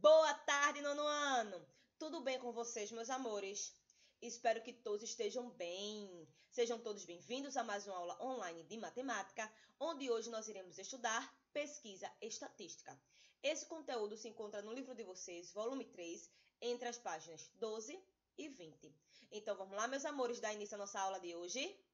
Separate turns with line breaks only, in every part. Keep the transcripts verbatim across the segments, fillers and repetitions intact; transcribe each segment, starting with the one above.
Boa tarde, nono ano! Tudo bem com vocês, meus amores? Espero que todos estejam bem. Sejam todos bem-vindos a mais uma aula online de matemática, onde hoje nós iremos estudar pesquisa estatística. Esse conteúdo se encontra no livro de vocês, volume três, entre as páginas doze e vinte. Então, vamos lá, meus amores, dar início à nossa aula de hoje?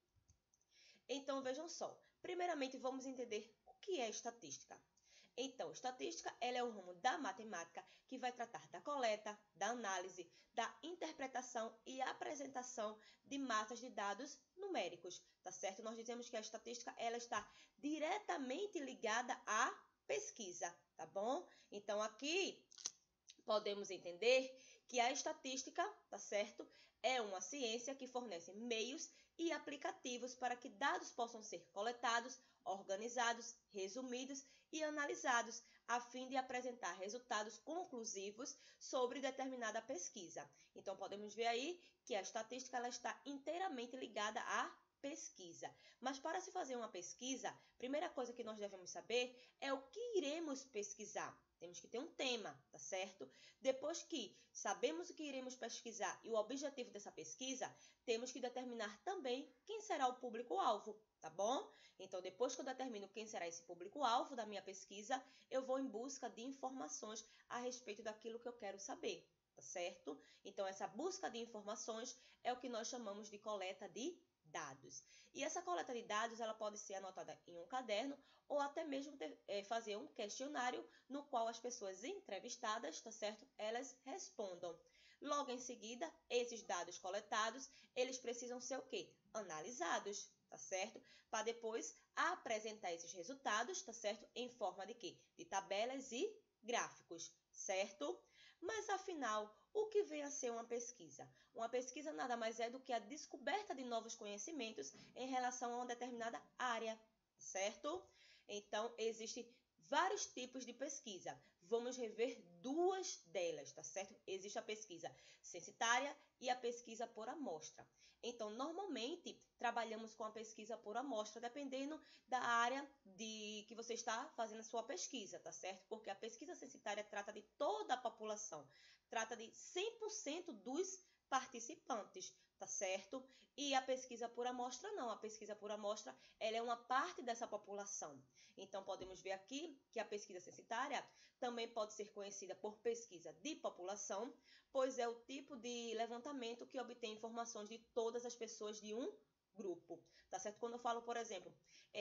Então, vejam só. Primeiramente, vamos entender o que é estatística. Então, estatística ela é um ramo da matemática que vai tratar da coleta, da análise, da interpretação e apresentação de massas de dados numéricos, tá certo? Nós dizemos que a estatística ela está diretamente ligada à pesquisa, tá bom? Então, aqui podemos entender que a estatística, tá certo? É uma ciência que fornece meios e aplicativos para que dados possam ser coletados, organizados, resumidos e analisados, a fim de apresentar resultados conclusivos sobre determinada pesquisa. Então, podemos ver aí que a estatística ela está inteiramente ligada à pesquisa. Mas para se fazer uma pesquisa, a primeira coisa que nós devemos saber é o que iremos pesquisar. Temos que ter um tema, tá certo? Depois que sabemos o que iremos pesquisar e o objetivo dessa pesquisa, temos que determinar também quem será o público-alvo, tá bom? Então, depois que eu determino quem será esse público-alvo da minha pesquisa, eu vou em busca de informações a respeito daquilo que eu quero saber, tá certo? Então, essa busca de informações é o que nós chamamos de coleta de dados. E essa coleta de dados ela pode ser anotada em um caderno ou até mesmo ter, é, fazer um questionário no qual as pessoas entrevistadas, tá certo? Elas respondam. Logo em seguida, esses dados coletados, eles precisam ser o quê? Analisados, tá certo? Para depois apresentar esses resultados, tá certo? Em forma de quê? De tabelas e gráficos, certo? Mas, afinal, o que vem a ser uma pesquisa? Uma pesquisa nada mais é do que a descoberta de novos conhecimentos em relação a uma determinada área, certo? Então, existem vários tipos de pesquisa. Vamos rever duas delas, tá certo? Existe a pesquisa censitária e a pesquisa por amostra. Então, normalmente, trabalhamos com a pesquisa por amostra, dependendo da área de que você está fazendo a sua pesquisa, tá certo? Porque a pesquisa censitária trata de toda a população, trata de cem por cento dos participantes, tá certo? E a pesquisa por amostra não, a pesquisa por amostra ela é uma parte dessa população. Então, podemos ver aqui que a pesquisa censitária também pode ser conhecida por pesquisa de população, pois é o tipo de levantamento que obtém informações de todas as pessoas de um grupo, tá certo? Quando eu falo, por exemplo,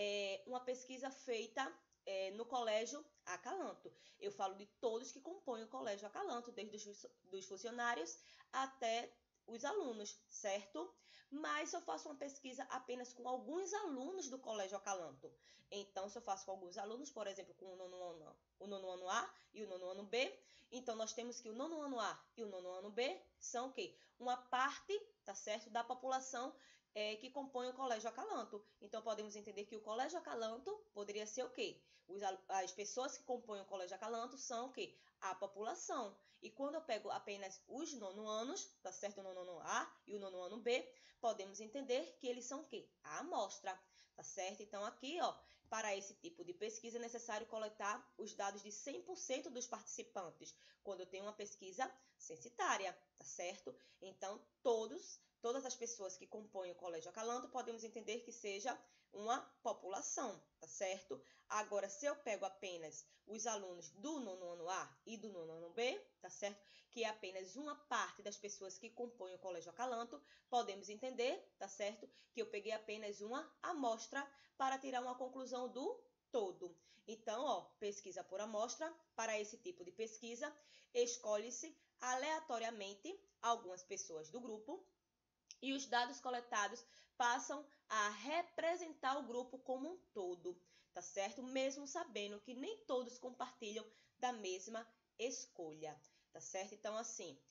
é uma pesquisa feita É, no colégio Acalanto. Eu falo de todos que compõem o colégio Acalanto, desde os dos funcionários até os alunos, certo? Mas se eu faço uma pesquisa apenas com alguns alunos do colégio Acalanto, então se eu faço com alguns alunos, por exemplo, com o nono ano, o nono ano A e o nono ano B, então nós temos que o nono ano A e o nono ano B são o quê? Uma parte, tá certo, da população É, que compõe o Colégio Acalanto. Então, podemos entender que o Colégio Acalanto poderia ser o quê? Os, as pessoas que compõem o Colégio Acalanto são o quê? A população. E quando eu pego apenas os nono anos, tá certo? O nono ano A e o nono ano B, podemos entender que eles são o quê? A amostra, tá certo? Então, aqui, ó, para esse tipo de pesquisa é necessário coletar os dados de cem por cento dos participantes, quando eu tenho uma pesquisa censitária, tá certo? Então, todos Todas as pessoas que compõem o Colégio Acalanto, podemos entender que seja uma população, tá certo? Agora, se eu pego apenas os alunos do nono ano A e do nono ano B, tá certo? Que é apenas uma parte das pessoas que compõem o Colégio Acalanto, podemos entender, tá certo? Que eu peguei apenas uma amostra para tirar uma conclusão do todo. Então, ó, pesquisa por amostra, para esse tipo de pesquisa, escolhe-se aleatoriamente algumas pessoas do grupo, e os dados coletados passam a representar o grupo como um todo, tá certo? Mesmo sabendo que nem todos compartilham da mesma escolha, tá certo? Então, assim,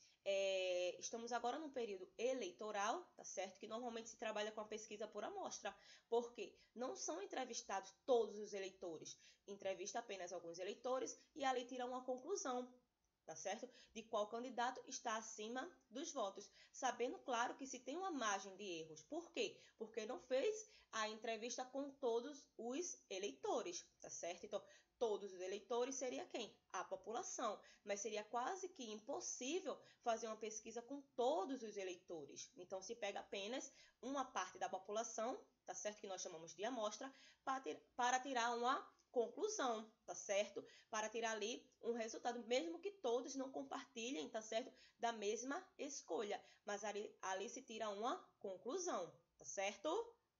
é, estamos agora num período eleitoral, tá certo? Que normalmente se trabalha com a pesquisa por amostra, porque não são entrevistados todos os eleitores, entrevista apenas alguns eleitores e ali tira uma conclusão, tá certo? De qual candidato está acima dos votos. Sabendo, claro, que se tem uma margem de erros. Por quê? Porque não fez a entrevista com todos os eleitores, tá certo? Então, todos os eleitores seria quem? A população. Mas seria quase que impossível fazer uma pesquisa com todos os eleitores. Então, se pega apenas uma parte da população, tá certo? Que nós chamamos de amostra, para tirar uma conclusão, tá certo? Para tirar ali um resultado, mesmo que todos não compartilhem, tá certo? Da mesma escolha. Mas ali, ali se tira uma conclusão, tá certo?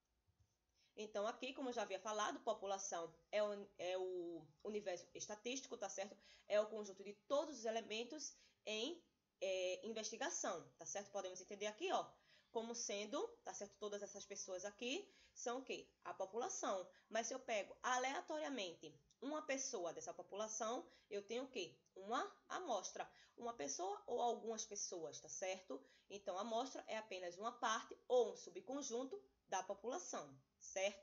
Então, aqui, como eu já havia falado, população é o, é o universo estatístico, tá certo? É o conjunto de todos os elementos em é, investigação, tá certo? Podemos entender aqui, ó, como sendo, tá certo? Todas essas pessoas aqui são o quê? A população. Mas se eu pego aleatoriamente uma pessoa dessa população, eu tenho o quê? Uma amostra. Uma pessoa ou algumas pessoas, tá certo? Então, a amostra é apenas uma parte ou um subconjunto da população, certo?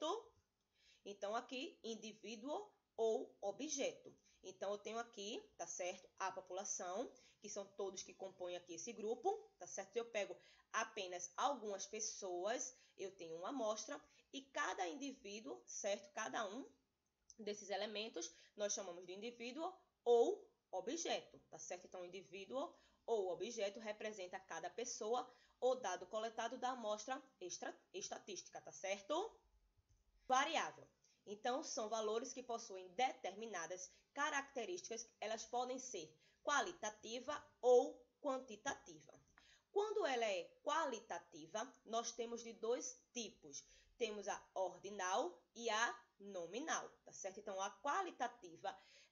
Então, aqui, indivíduo ou objeto. Então, eu tenho aqui, tá certo? A população, que são todos que compõem aqui esse grupo, tá certo? Eu pego apenas algumas pessoas, eu tenho uma amostra, e cada indivíduo, certo? Cada um desses elementos, nós chamamos de indivíduo ou objeto, tá certo? Então, indivíduo ou objeto representa cada pessoa ou dado coletado da amostra estatística, tá certo? Variável. Então, são valores que possuem determinadas características, elas podem ser qualitativa ou quantitativa. Quando ela é qualitativa, nós temos de dois tipos. Temos a ordinal e a nominal, tá certo? Então, a qualitativa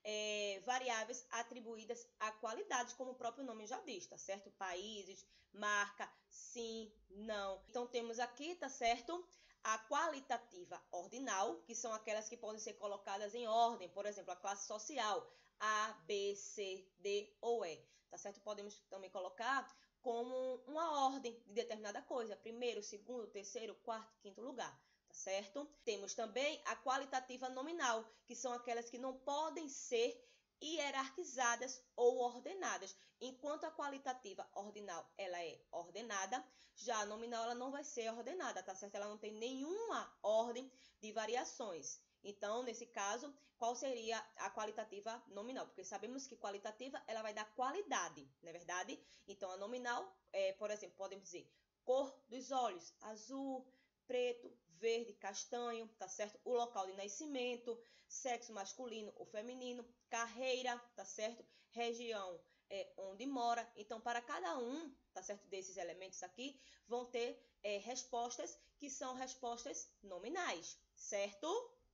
é variáveis atribuídas a qualidades, como o próprio nome já diz, tá certo? Países, marca, sim, não. Então, temos aqui, tá certo? A qualitativa ordinal, que são aquelas que podem ser colocadas em ordem, por exemplo, a classe social, A, B, C, D ou E, tá certo? Podemos também colocar como uma ordem de determinada coisa, primeiro, segundo, terceiro, quarto, quinto lugar, tá certo? Temos também a qualitativa nominal, que são aquelas que não podem ser hierarquizadas ou ordenadas. Enquanto a qualitativa ordinal ela é ordenada, já a nominal ela não vai ser ordenada, tá certo? Ela não tem nenhuma ordem de variações. Então, nesse caso, qual seria a qualitativa nominal? Porque sabemos que qualitativa ela vai dar qualidade, não é verdade? Então, a nominal, é, por exemplo, podemos dizer cor dos olhos, azul, preto, verde, castanho, tá certo? O local de nascimento, sexo masculino ou feminino, carreira, tá certo? Região é, onde mora. Então, para cada um, tá certo? Desses elementos aqui, vão ter é, respostas que são respostas nominais, certo?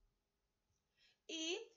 E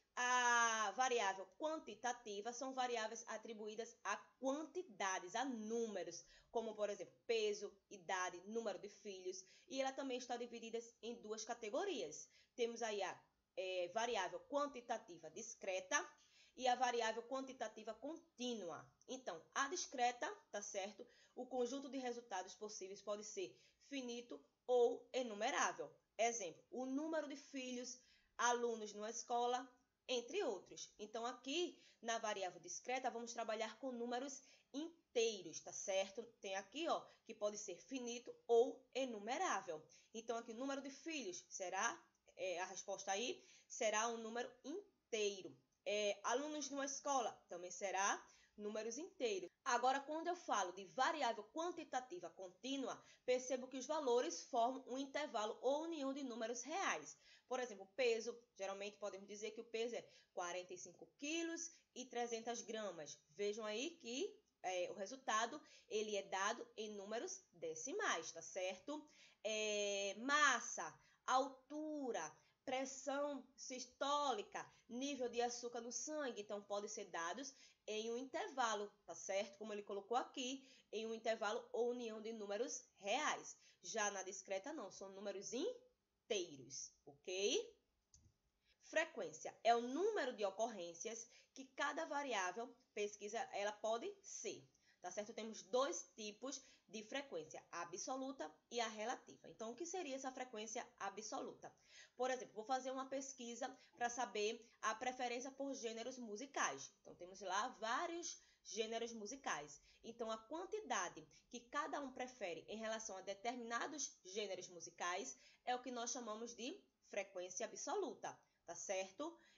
a variável quantitativa são variáveis atribuídas a quantidades, a números, como, por exemplo, peso, idade, número de filhos. E ela também está dividida em duas categorias. Temos aí a é, variável quantitativa discreta e a variável quantitativa contínua. Então, a discreta, tá certo? O conjunto de resultados possíveis pode ser finito ou enumerável. Exemplo, o número de filhos, alunos numa escola, entre outros. Então, aqui, na variável discreta, vamos trabalhar com números inteiros, tá certo? Tem aqui, ó, que pode ser finito ou enumerável. Então, aqui, o número de filhos será, é, a resposta aí, será um número inteiro. É, alunos numa escola, também será números inteiros. Agora, quando eu falo de variável quantitativa contínua, percebo que os valores formam um intervalo ou união de números reais. Por exemplo, peso, geralmente podemos dizer que o peso é quarenta e cinco quilos e trezentas gramas. Vejam aí que é, o resultado ele é dado em números decimais, tá certo? É, massa, altura, pressão sistólica, nível de açúcar no sangue, então podem ser dados em um intervalo, tá certo? Como ele colocou aqui, em um intervalo ou união de números reais. Já na discreta não, são números inteiros, ok? Frequência é o número de ocorrências que cada variável pesquisa ela pode ser, tá certo? Temos dois tipos de frequência, a absoluta e a relativa. Então, o que seria essa frequência absoluta? Por exemplo, vou fazer uma pesquisa para saber a preferência por gêneros musicais. Então, temos lá vários gêneros musicais. Então, a quantidade que cada um prefere em relação a determinados gêneros musicais é o que nós chamamos de frequência absoluta, tá certo?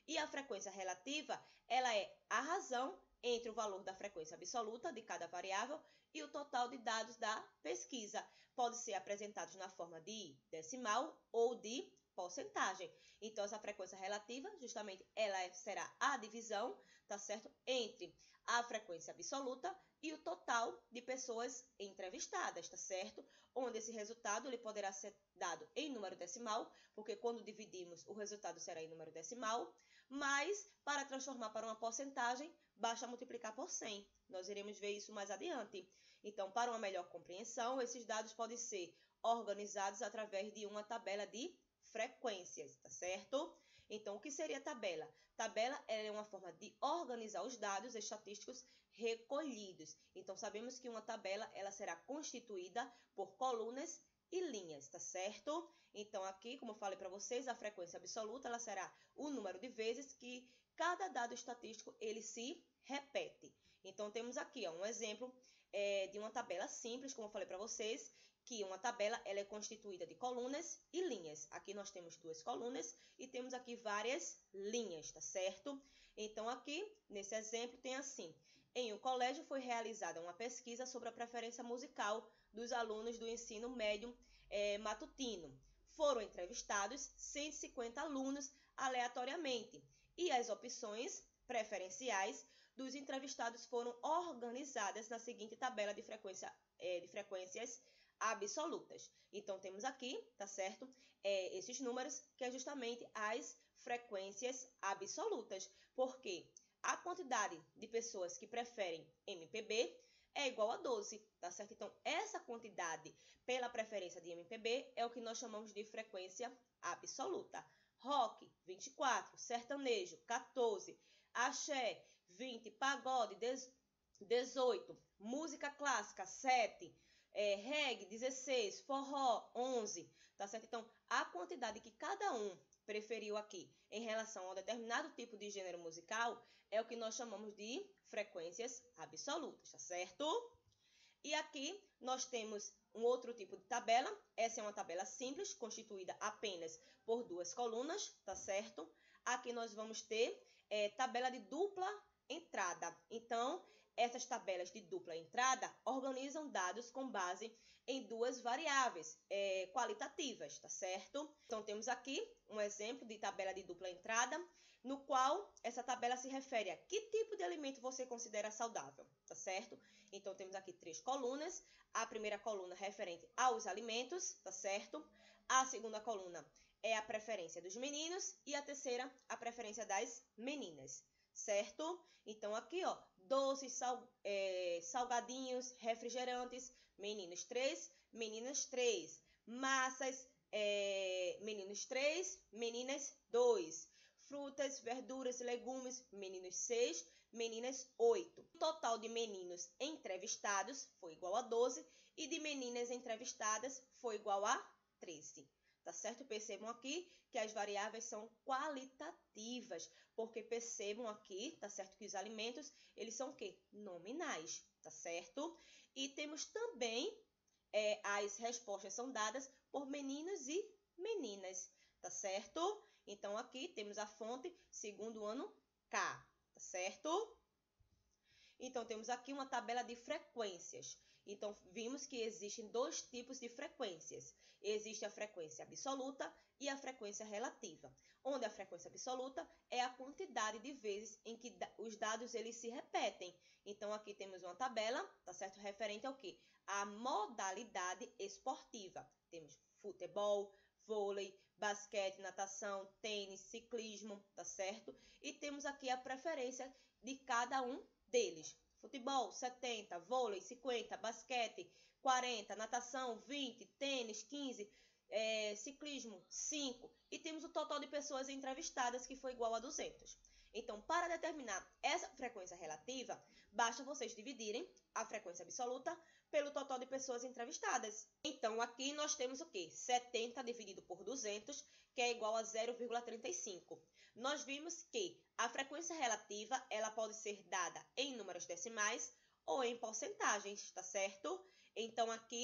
E a frequência relativa, ela é a razão entre o valor da frequência absoluta de cada variável e o total de dados da pesquisa. Pode ser apresentados na forma de decimal ou de porcentagem. Então, essa frequência relativa, justamente, ela será a divisão, tá certo? Entre a frequência absoluta e o total de pessoas entrevistadas, tá certo? Onde esse resultado ele poderá ser dado em número decimal, porque quando dividimos, o resultado será em número decimal, mas para transformar para uma porcentagem, basta multiplicar por cem. Nós iremos ver isso mais adiante. Então, para uma melhor compreensão, esses dados podem ser organizados através de uma tabela de frequências, tá certo? Então, o que seria tabela? Tabela é uma forma de organizar os dados estatísticos recolhidos. Então, sabemos que uma tabela ela será constituída por colunas e linhas, tá certo? Então, aqui, como eu falei para vocês, a frequência absoluta ela será o número de vezes que cada dado estatístico ele se repete. Então, temos aqui ó, um exemplo é, de uma tabela simples, como eu falei para vocês, que uma tabela ela é constituída de colunas e linhas. Aqui nós temos duas colunas e temos aqui várias linhas, tá certo? Então, aqui, nesse exemplo, tem assim. Em um colégio foi realizada uma pesquisa sobre a preferência musical dos alunos do ensino médio é, matutino. Foram entrevistados cento e cinquenta alunos aleatoriamente e as opções preferenciais dos entrevistados foram organizadas na seguinte tabela de, frequência, é, de frequências absolutas. Então, temos aqui, tá certo? É, esses números, que é justamente as frequências absolutas, porque a quantidade de pessoas que preferem M P B é igual a doze, tá certo? Então, essa quantidade pela preferência de M P B é o que nós chamamos de frequência absoluta. Rock, vinte e quatro, sertanejo, quatorze, axé, vinte, pagode, dezoito, música clássica, sete, é, reggae, dezesseis, forró, onze, tá certo? Então, a quantidade que cada um preferiu aqui em relação a um determinado tipo de gênero musical é o que nós chamamos de frequências absolutas, tá certo? E aqui nós temos um outro tipo de tabela. Essa é uma tabela simples, constituída apenas por duas colunas, tá certo? Aqui nós vamos ter é, tabela de dupla entrada. Então, essas tabelas de dupla entrada organizam dados com base em duas variáveis é, qualitativas, tá certo? Então, temos aqui um exemplo de tabela de dupla entrada, no qual essa tabela se refere a que tipo de alimento você considera saudável, tá certo? Então, temos aqui três colunas. A primeira coluna referente aos alimentos, tá certo? A segunda coluna é a preferência dos meninos e a terceira, a preferência das meninas, certo? Então, aqui, ó, doces, sal, é, salgadinhos, refrigerantes, meninos três, meninas três, massas, é, meninos três, meninas dois, frutas, verduras, legumes, meninos seis, meninas oito. O total de meninos entrevistados foi igual a doze e de meninas entrevistadas foi igual a treze. Tá certo? Percebam aqui que as variáveis são qualitativas, porque percebam aqui, tá certo, que os alimentos, eles são o quê? Nominais, tá certo? E temos também, é, as respostas são dadas por meninos e meninas, tá certo? Então, aqui temos a fonte segundo ano K, tá certo? Então, temos aqui uma tabela de frequências. Então, vimos que existem dois tipos de frequências. Existe a frequência absoluta e a frequência relativa, onde a frequência absoluta é a quantidade de vezes em que os dados eles se repetem. Então, aqui temos uma tabela, tá certo? Referente ao quê? A modalidade esportiva. Temos futebol, vôlei, basquete, natação, tênis, ciclismo, tá certo? E temos aqui a preferência de cada um deles. Futebol, setenta, vôlei, cinquenta, basquete, quarenta, natação, vinte, tênis, quinze, é, ciclismo, cinco. E temos o total de pessoas entrevistadas, que foi igual a duzentos. Então, para determinar essa frequência relativa, basta vocês dividirem a frequência absoluta pelo total de pessoas entrevistadas. Então, aqui nós temos o quê? setenta dividido por duzentos, que é igual a zero vírgula trinta e cinco. Nós vimos que a frequência relativa ela pode ser dada em números decimais ou em porcentagens, tá certo? Então, aqui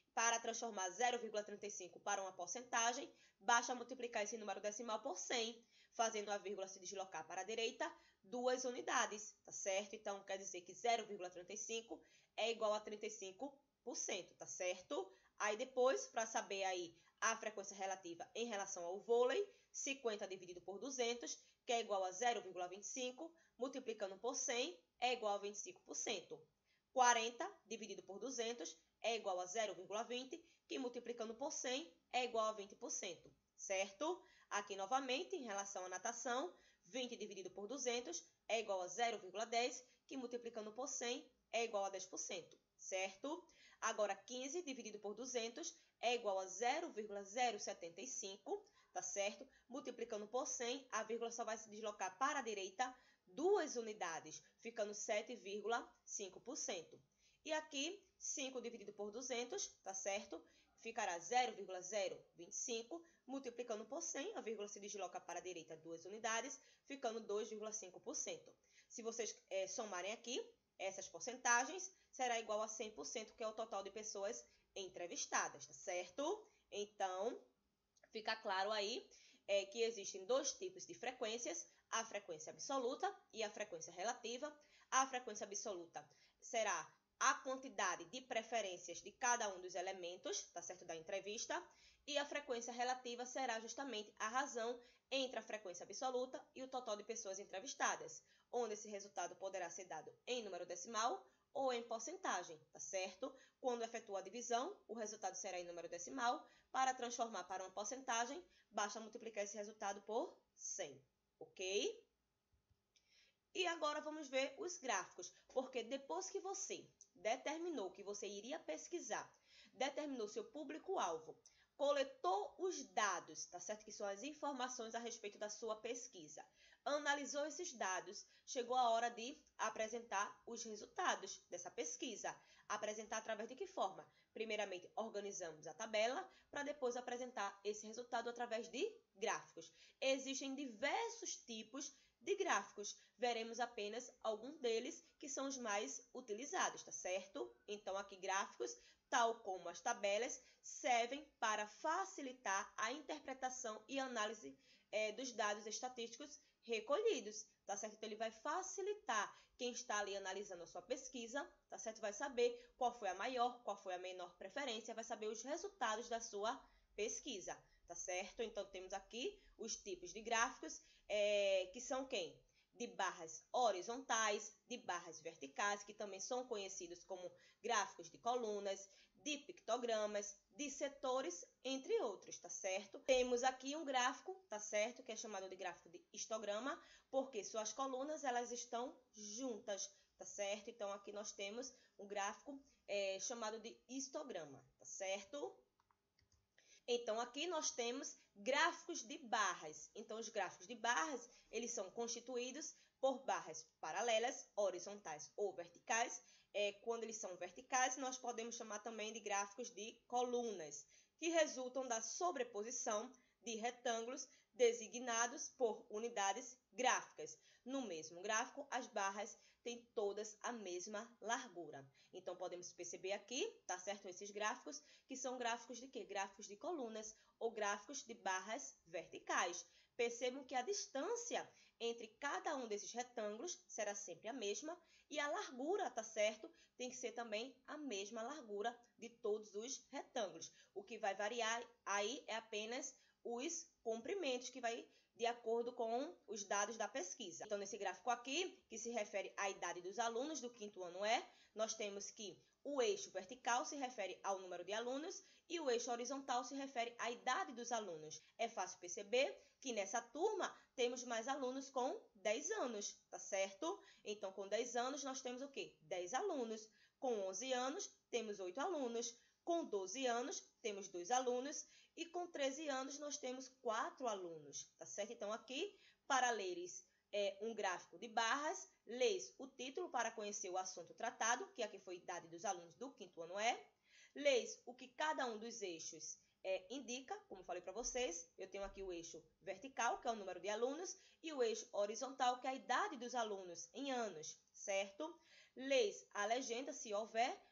Para transformar zero vírgula trinta e cinco para uma porcentagem, basta multiplicar esse número decimal por cem, fazendo a vírgula se deslocar para a direita duas unidades, tá certo? Então, quer dizer que zero vírgula trinta e cinco é igual a trinta e cinco por cento, tá certo? Aí depois, para saber aí a frequência relativa em relação ao vôlei, cinquenta dividido por duzentos, que é igual a zero vírgula vinte e cinco, multiplicando por cem, é igual a vinte e cinco por cento. quarenta dividido por duzentos é igual a zero vírgula vinte, que multiplicando por cem é igual a vinte por cento, certo? Aqui novamente, em relação à natação, vinte dividido por duzentos é igual a zero vírgula dez, que multiplicando por cem é igual a dez por cento, certo? Agora, quinze dividido por duzentos é igual a zero vírgula zero setenta e cinco, tá certo? Multiplicando por cem, a vírgula só vai se deslocar para a direita duas unidades, ficando sete vírgula cinco por cento. E aqui, cinco dividido por duzentos, tá certo? Ficará zero vírgula zero vinte e cinco, multiplicando por cem, a vírgula se desloca para a direita duas unidades, ficando dois vírgula cinco por cento. Se vocês é, somarem aqui essas porcentagens, será igual a cem por cento, que é o total de pessoas entrevistadas, tá certo? Então, fica claro aí é, que existem dois tipos de frequências, a frequência absoluta e a frequência relativa. A frequência absoluta será a quantidade de preferências de cada um dos elementos, tá certo, da entrevista, e a frequência relativa será justamente a razão entre a frequência absoluta e o total de pessoas entrevistadas, onde esse resultado poderá ser dado em número decimal ou em porcentagem, tá certo? Quando efetua a divisão, o resultado será em número decimal. Para transformar para uma porcentagem, basta multiplicar esse resultado por cem, ok? E agora vamos ver os gráficos, porque depois que você determinou que você iria pesquisar, determinou seu público-alvo, coletou os dados, tá certo? Que são as informações a respeito da sua pesquisa, analisou esses dados, chegou a hora de apresentar os resultados dessa pesquisa. Apresentar através de que forma? Primeiramente, organizamos a tabela para depois apresentar esse resultado através de gráficos. Existem diversos tipos de gráficos. Veremos apenas alguns deles que são os mais utilizados, tá certo? Então, aqui gráficos, tal como as tabelas, servem para facilitar a interpretação e análise é, dos dados estatísticos recolhidos, tá certo? Então, ele vai facilitar quem está ali analisando a sua pesquisa, tá certo? Vai saber qual foi a maior, qual foi a menor preferência, vai saber os resultados da sua pesquisa, tá certo? Então, temos aqui os tipos de gráficos, é, que são quem? De barras horizontais, de barras verticais, que também são conhecidos como gráficos de colunas, de pictogramas, de setores, entre outros, tá certo? Temos aqui um gráfico, tá certo? Que é chamado de gráfico de histograma, porque suas colunas, elas estão juntas, tá certo? Então, aqui nós temos um gráfico é, chamado de histograma, tá certo? Então, aqui nós temos gráficos de barras. Então, os gráficos de barras, eles são constituídos por barras paralelas, horizontais ou verticais. É, quando eles são verticais, nós podemos chamar também de gráficos de colunas, que resultam da sobreposição de retângulos designados por unidades gráficas. No mesmo gráfico, as barras têm todas a mesma largura. Então, podemos perceber aqui, tá certo, esses gráficos, que são gráficos de quê? Gráficos de colunas ou gráficos de barras verticais. Percebam que a distância entre cada um desses retângulos será sempre a mesma e a largura, tá certo? Tem que ser também a mesma largura de todos os retângulos. O que vai variar aí é apenas os comprimentos, que vai de acordo com os dados da pesquisa. Então, nesse gráfico aqui, que se refere à idade dos alunos do quinto ano E, nós temos que o eixo vertical se refere ao número de alunos e o eixo horizontal se refere à idade dos alunos. É fácil perceber que nessa turma temos mais alunos com dez anos, tá certo? Então, com dez anos, nós temos o quê? dez alunos. Com onze anos, temos oito alunos. Com doze anos, temos dois alunos. E com treze anos, nós temos quatro alunos, tá certo? Então, aqui, para leres é, um gráfico de barras, leis o título para conhecer o assunto tratado, que aqui foi idade dos alunos do quinto ano E. Leis o que cada um dos eixos é, indica, como falei para vocês. Eu tenho aqui o eixo vertical, que é o número de alunos, e o eixo horizontal, que é a idade dos alunos em anos, certo? Leis a legenda, se houver,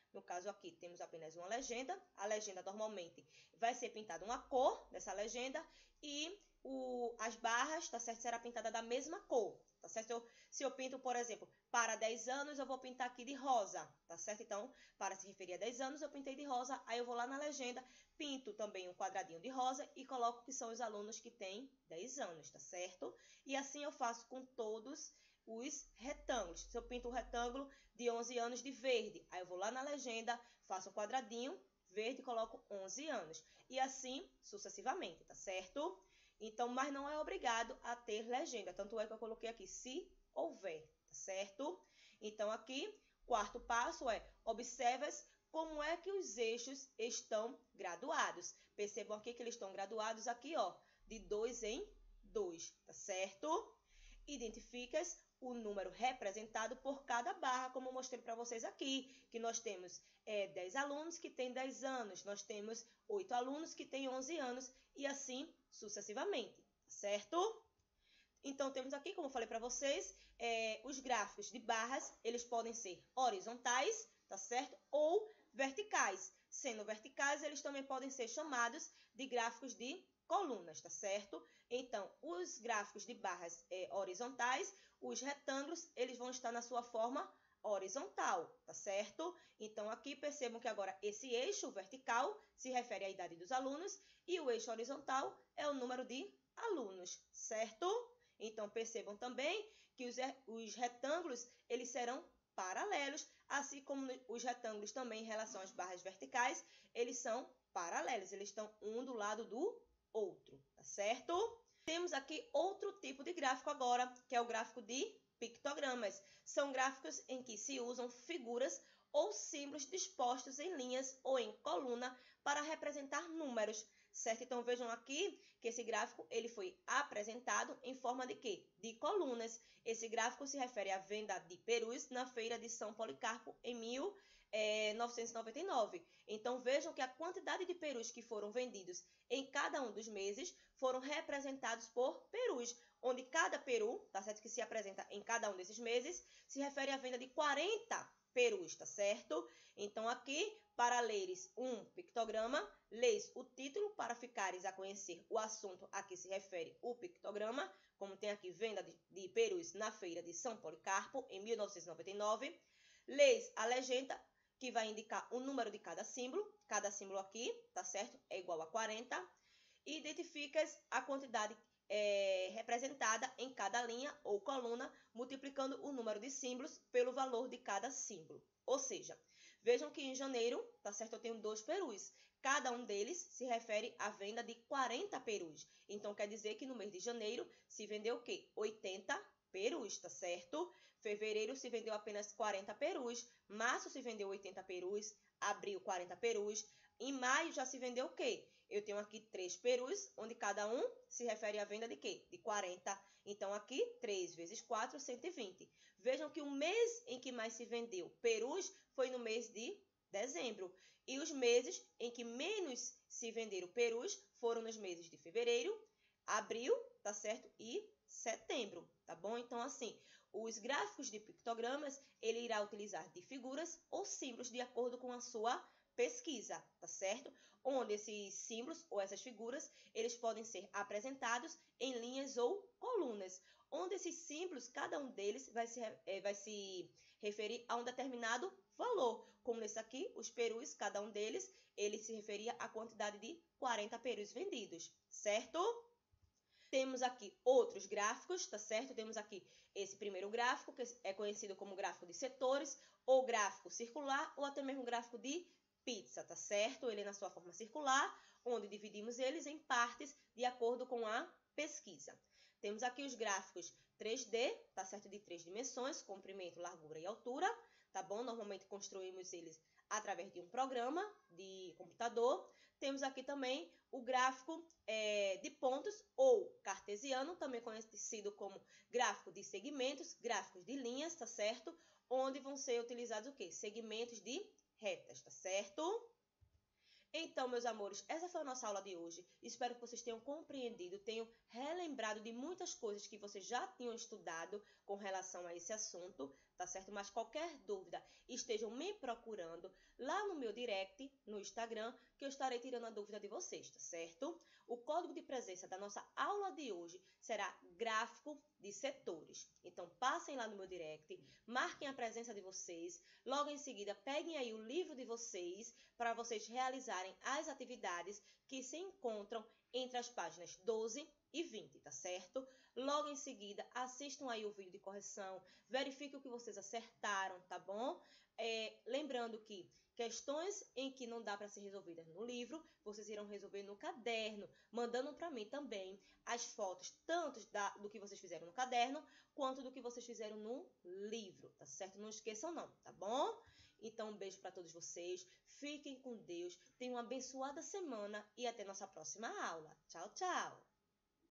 No caso aqui, temos apenas uma legenda. A legenda normalmente vai ser pintada uma cor dessa legenda e o, as barras, tá certo? Será pintada da mesma cor, tá certo? Eu, se eu pinto, por exemplo, para dez anos, eu vou pintar aqui de rosa, tá certo? Então, para se referir a dez anos, eu pintei de rosa, aí eu vou lá na legenda, pinto também um quadradinho de rosa e coloco que são os alunos que têm dez anos, tá certo? E assim eu faço com todos os retângulos. Se eu pinto um retângulo de onze anos de verde, aí eu vou lá na legenda, faço um quadradinho verde e coloco onze anos. E assim sucessivamente, tá certo? Então, mas não é obrigado a ter legenda. Tanto é que eu coloquei aqui, se houver, tá certo? Então, aqui, quarto passo é, observas como é que os eixos estão graduados. Percebam aqui que eles estão graduados aqui, ó, de dois em dois, tá certo? Identificas o número representado por cada barra, como eu mostrei para vocês aqui, que nós temos é, dez alunos que têm dez anos, nós temos oito alunos que têm onze anos e assim sucessivamente, certo? Então, temos aqui, como eu falei para vocês, é, os gráficos de barras, eles podem ser horizontais, tá certo? Ou verticais. Sendo verticais, eles também podem ser chamados de gráficos de colunas, tá certo? Então, os gráficos de barras é, horizontais, os retângulos, eles vão estar na sua forma horizontal, tá certo? Então, aqui percebam que agora esse eixo vertical se refere à idade dos alunos e o eixo horizontal é o número de alunos, certo? Então, percebam também que os, os retângulos, eles serão paralelos, assim como os retângulos também em relação às barras verticais, eles são paralelos, eles estão um do lado do outro, tá certo? Temos aqui outro tipo de gráfico agora, que é o gráfico de pictogramas. São gráficos em que se usam figuras ou símbolos dispostos em linhas ou em coluna para representar números, certo? Então, vejam aqui que esse gráfico ele foi apresentado em forma de quê? De colunas. Esse gráfico se refere à venda de perus na feira de São Policarpo em mil novecentos e noventa e nove. Então, vejam que a quantidade de perus que foram vendidos em cada um dos meses foram representados por perus, onde cada peru, tá certo? Que se apresenta em cada um desses meses, se refere à venda de quarenta perus, tá certo? Então, aqui, para leres um pictograma, leis o título para ficares a conhecer o assunto a que se refere o pictograma, como tem aqui venda de, de perus na feira de São Policarpo, em mil novecentos e noventa e nove. Leis a legenda, que vai indicar o número de cada símbolo. Cada símbolo aqui, tá certo? É igual a quarenta. E identificas a quantidade é, representada em cada linha ou coluna, multiplicando o número de símbolos pelo valor de cada símbolo. Ou seja, vejam que em janeiro, tá certo? Eu tenho dois perus. Cada um deles se refere à venda de quarenta perus. Então, quer dizer que no mês de janeiro se vendeu o quê? oitenta perus, tá certo? Fevereiro se vendeu apenas quarenta perus. Março se vendeu oitenta perus. Abril, quarenta perus. Em maio já se vendeu o quê? Eu tenho aqui três perus, onde cada um se refere à venda de quê? De quarenta. Então, aqui, três vezes quatro, cento e vinte. Vejam que o mês em que mais se vendeu perus foi no mês de dezembro. E os meses em que menos se venderam perus foram nos meses de fevereiro, abril, tá certo? E setembro, tá bom? Então, assim, os gráficos de pictogramas, ele irá utilizar de figuras ou símbolos de acordo com a sua pesquisa, tá certo? Onde esses símbolos ou essas figuras, eles podem ser apresentados em linhas ou colunas, onde esses símbolos, cada um deles vai se, é, vai se referir a um determinado valor, como nesse aqui, os perus, cada um deles, ele se referia à quantidade de quarenta perus vendidos, certo? Temos aqui outros gráficos, tá certo? Temos aqui esse primeiro gráfico, que é conhecido como gráfico de setores, ou gráfico circular, ou até mesmo gráfico de pizza, tá certo? Ele é na sua forma circular, onde dividimos eles em partes de acordo com a pesquisa. Temos aqui os gráficos três D, tá certo? De três dimensões, comprimento, largura e altura, tá bom? Normalmente construímos eles através de um programa de computador. Temos aqui também o gráfico é, de pontos ou cartesiano, também conhecido como gráfico de segmentos, gráficos de linhas, tá certo? Onde vão ser utilizados o quê? Segmentos de retas, tá certo? Então, meus amores, essa foi a nossa aula de hoje. Espero que vocês tenham compreendido, tenham relembrado de muitas coisas que vocês já tinham estudado com relação a esse assunto, tá certo? Mas qualquer dúvida, estejam me procurando lá no meu direct, no Instagram, que eu estarei tirando a dúvida de vocês, tá certo? O código de presença da nossa aula de hoje será gráfico de setores. Então, passem lá no meu direct, marquem a presença de vocês, logo em seguida, peguem aí o livro de vocês para vocês realizarem as atividades que se encontram entre as páginas doze e vinte, tá certo? Logo em seguida, assistam aí o vídeo de correção, verifiquem o que vocês acertaram, tá bom? É, lembrando que questões em que não dá para ser resolvidas no livro, vocês irão resolver no caderno, mandando para mim também as fotos, tanto da, do que vocês fizeram no caderno, quanto do que vocês fizeram no livro, tá certo? Não esqueçam não, tá bom? Então, um beijo para todos vocês, fiquem com Deus, tenham uma abençoada semana e até nossa próxima aula. Tchau, tchau!